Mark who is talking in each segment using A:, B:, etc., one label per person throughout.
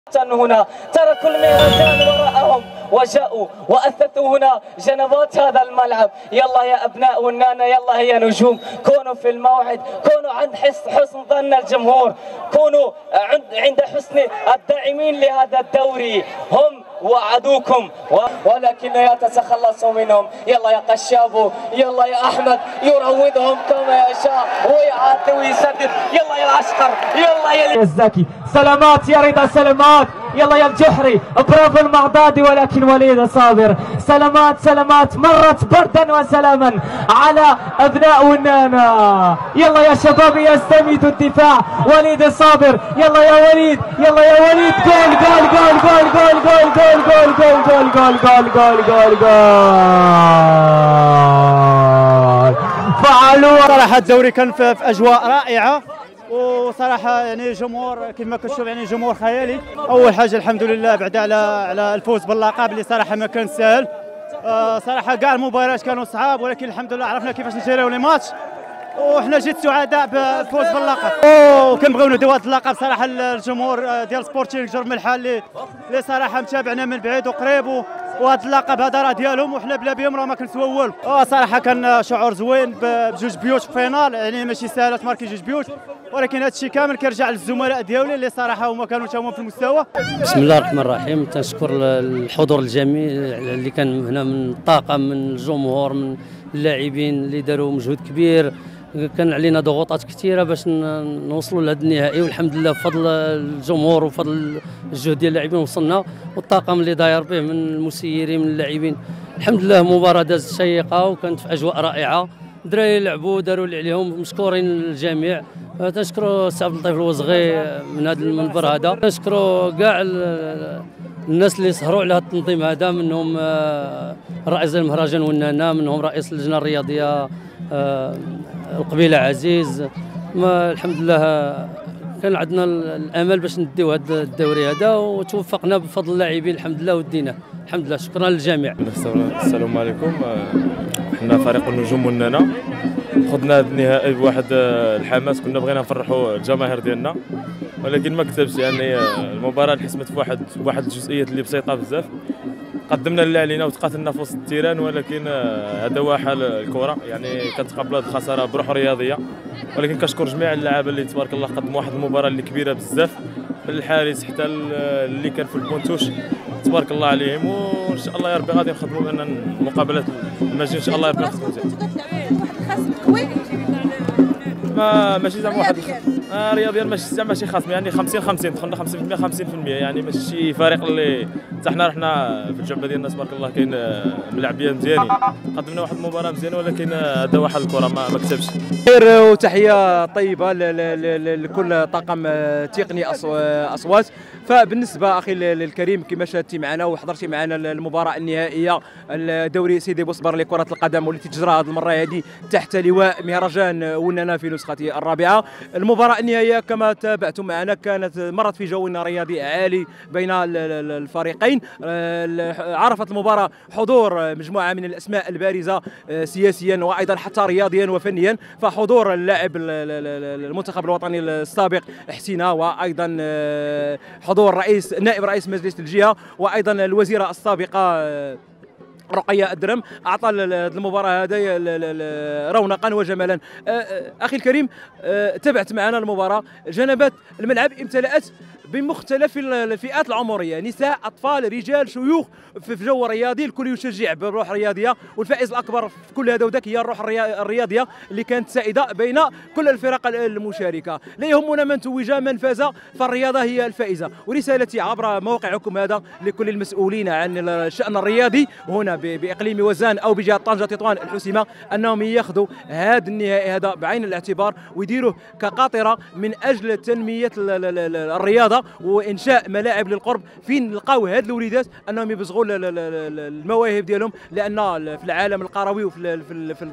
A: هنا ترى كل مهرجان وراءهم وجاءوا وأثثوا هنا جنبات هذا الملعب. يلا يا أبناء والنانا، يلا هي نجوم، كونوا في الموعد، كونوا عند حسن ظن الجمهور، كونوا عند حسن الداعمين لهذا الدوري. هم وعدوكم ولكن لا تتخلصوا منهم. يلا يا قشابو، يلا يا أحمد، يروضهم كما يشاء ويعطي ويسدد. يلا يا العسكر، يلا يا
B: الزكي، سلامات يا رضا، سلامات. يلا يا الجحري، برافو المعدادي، ولكن وليد صابر. سلامات سلامات، مرت بردا وسلاما على ابناء والنانا. يلا يا شباب يستميت الدفاع، وليد صابر. يلا يا وليد، يلا يا وليد، جول جول جول جول جول جول جول جول جول جول جول جول جول جول. فعلوا.
C: صراحة الدوري كان في اجواء رائعة، وصراحة يعني جمهور كما كتشوف يعني جمهور خيالي. أول حاجة الحمد لله بعد على الفوز باللقب اللي صراحة ما كان سهل. صراحة كاع المباريات كانوا صعاب، ولكن الحمد لله عرفنا كيفاش نشريو لي ماتش، وحنا جد سعداء بالفوز باللقب. وكنبغيو نديو هذا اللقب صراحة الجمهور ديال سبورتينغ جرم الحال اللي صراحة متابعنا من بعيد وقريب، وهذا اللقب هذا راه ديالهم، وحنا بلا بهم راه ما كنسواو والو. صراحة كان شعور زوين بجوج بيوت في فينال، يعني ماشي سهلة تماركي جوج بيوت، ولكن هذا الشيء كامل كيرجع للزملاء ديالي اللي صراحه هما كانوا تاهما في المستوى.
D: بسم الله الرحمن الرحيم. تنشكر الحضور الجميل اللي كان هنا من الطاقم، من الجمهور، من اللاعبين اللي داروا مجهود كبير. كان علينا ضغوطات كثيره باش نوصلوا لهذا النهائي، والحمد لله بفضل الجمهور وفضل الجهد ديال اللاعبين وصلنا، والطاقم اللي داير به من المسيرين من اللاعبين. الحمد لله مباراه دازت شيقه وكانت في اجواء رائعه. الدراري لعبوا داروا اللي عليهم، مشكورين الجميع. تنشكروا السي عبد اللطيف الوزغي من هذا المنبر هذا. تنشكروا كاع الناس اللي سهروا على هذا التنظيم هذا، منهم رئيس المهرجان والنانا، منهم رئيس اللجنه الرياضيه القبيله عزيز. الحمد لله كان عندنا الامل باش نديو هذا الدوري هذا، وتوفقنا بفضل اللاعبين الحمد لله وديناه الحمد لله. شكرا للجميع.
E: السلام عليكم. حنا فريق النجوم والنانا خذنا هذا النهائي بواحد الحماس، كنا بغينا نفرحوا الجماهير ديالنا، ولكن ما كتبش. يعني المباراه انحسمت في واحد الجزئيات اللي بسيطه بزاف. قدمنا اللي علينا وتقاتلنا في وسط التيران، ولكن هذا هو حال الكره، يعني كتقابل هذه الخساره بروح رياضيه. ولكن كنشكر جميع اللاعبين اللي تبارك الله قدموا واحد المباراه اللي كبيره بزاف، من الحارس حتى اللي كان في البونتوش، تبارك الله عليهم. وان شاء الله يا ربي غادي نخدموا بان المقابلات المجايه ان شاء الله يا ربي نخدموا مزيان. ماشي زعما واحد رياضيا ماشي خصم، يعني 50-50 دخلنا 50% 50%، يعني ماشي شي فريق اللي حتى حنا رحنا في الجعبه ديالنا تبارك الله كاين ملاعبيه مزيانين، قدمنا واحد المباراه مزيانه، ولكن هذا واحد الكره ما كتبش.
F: خير وتحيه طيبه لكل طاقم تقني اصوات. فبالنسبه اخي الكريم كما شاهدتي معنا وحضرتي معنا المباراه النهائيه الدوري سيدي بوصبر لكره القدم، والتي تجرى هذه المره هذه تحت لواء مهرجان والنانا في نسخته الرابعه. المباراه النهائيه كما تابعتم معنا كانت مرت في جو رياضي عالي بين الفريقين. عرفت المباراه حضور مجموعه من الاسماء البارزه سياسيا وايضا حتى رياضيا وفنيا. فحضور اللاعب المنتخب الوطني السابق حسينه، وايضا حضور نائب رئيس مجلس الجهه، وايضا الوزيره السابقه رقية الدرم، اعطى المباراه هذه رونقا وجمالا. اخي الكريم تابعت معنا المباراه، جنبات الملعب امتلأت بمختلف الفئات العمريه، نساء، اطفال، رجال، شيوخ، في جو رياضي، الكل يشجع بروح رياضيه. والفائز الاكبر في كل هذا وذاك هي الروح الرياضيه اللي كانت سائده بين كل الفرق المشاركه. لا يهمنا من توج من فاز، فالرياضه هي الفائزه. ورسالتي عبر موقعكم هذا لكل المسؤولين عن الشان الرياضي هنا باقليم وزان او بجهه طنجه تطوان الحسيمه، انهم ياخذوا هذا النهائي هذا بعين الاعتبار ويديروه كقاطره من اجل تنميه الرياضه وانشاء ملاعب للقرب فين نلقاو هاد الوليدات انهم يبزغوا المواهب ديالهم، لان في العالم القروي وفي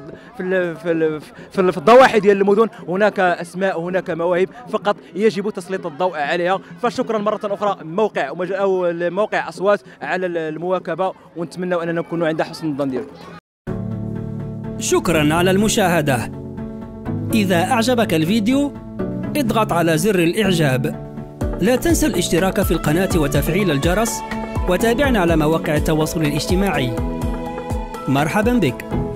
F: في الضواحي ديال المدن هناك اسماء وهناك مواهب، فقط يجب تسليط الضوء عليها. فشكرا مره اخرى موقع اصوات على المواكبه، ونتمنى اننا نكونوا عند حسن الظن ديالكم.
G: شكرا على المشاهده. اذا اعجبك الفيديو اضغط على زر الاعجاب لا تنسى الاشتراك في القناة وتفعيل الجرس، وتابعنا على مواقع التواصل الاجتماعي. مرحبا بك.